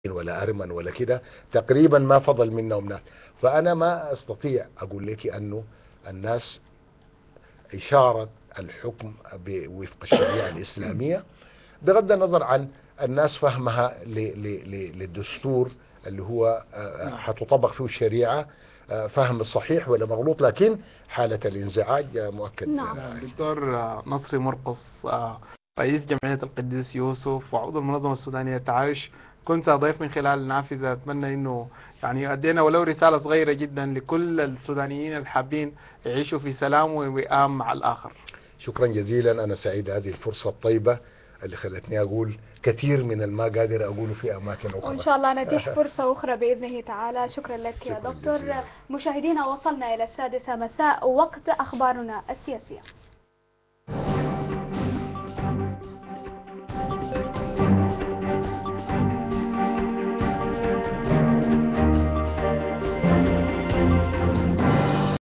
ولا أرمن ولا كده، تقريبا ما فضل منهم ناس. فأنا ما أستطيع أقول لك أنه الناس إشارة الحكم وفق الشريعة الإسلامية، بغض النظر عن الناس فهمها للدستور اللي هو نعم. حتطبق فيه الشريعة، فهم صحيح ولا مغلوط، لكن حالة الانزعاج مؤكد. نعم. دكتور نصري مرقص، رئيس جمعية القديس يوسف وعضو المنظمة السودانية للتعايش، كنت أضيف من خلال النافذة. أتمنى أنه يعني أدينا ولو رسالة صغيرة جدا لكل السودانيين الحابين يعيشوا في سلام ووئام مع الآخر. شكرا جزيلا، أنا سعيد هذه الفرصة الطيبة اللي خلتني أقول كثير من الما قادر أقوله في أماكن أخرى، وإن شاء الله نتيح فرصة أخرى بإذنه تعالى. شكرا لك يا شكرا دكتور. جزيلا. مشاهدينا، وصلنا إلى 6 مساء، وقت أخبارنا السياسية.